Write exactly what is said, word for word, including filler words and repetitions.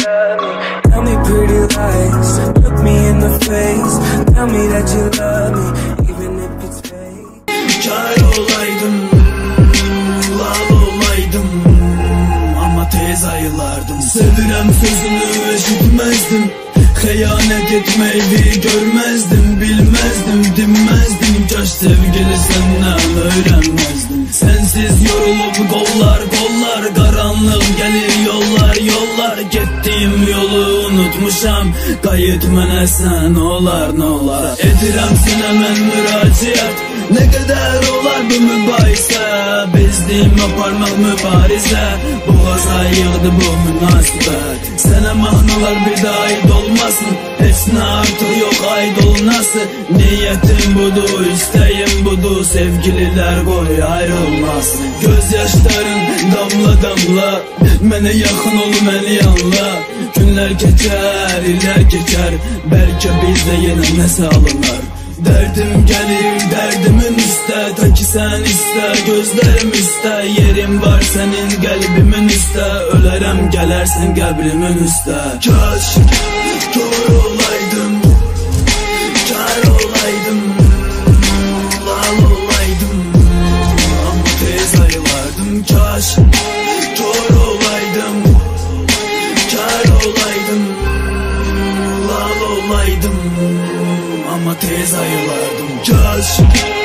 love me. Tell me pretty lies, look me in the face. Tell me that you love me, even if it's fake. Kar olaydım, lal olaydım, ama tez ayılardım. Sevirem sözünü eşitmezdim, xəyanət etmeyi görmezdim, bilmezdim, dinmezdim. Kaş sevgili senden öğrenmezdim. Sensiz yorulup kollar kollar, karanlık gelir yollar yollar. Gittiğim yolu unutmuşam, qayıt mənə sən olar nə olar. Edirəm sənə mən müraciət, ne kadar olar bu mübahisə. Bezdim aparmaq mübarizə, boğaza yığdı bu münasibət. Sənə mahnalar bir daha ait olmasın, hepsine artık yok ait olunası. Niyetim budur, isteğim budur, sevgililer koy ayrılmasın. Gözyaşların damla damla, mənə yaxın ol, məni anla. Günler geçer, iller geçer, belki bizde yine nəsə alınır. Derdim gelir derdimin üstə, ta ki sen iste, gözlerim üstə. Yerim var senin kalbimin üstə, ölərəm gələrsən qəbrimin üstə. Kaş kör olaydım, kar olaydım, lal olaydım, ama tez ayılardım. Kaş kör olaydım, kar olaydım, lal olaydım, ama tez ayılardım. Kaş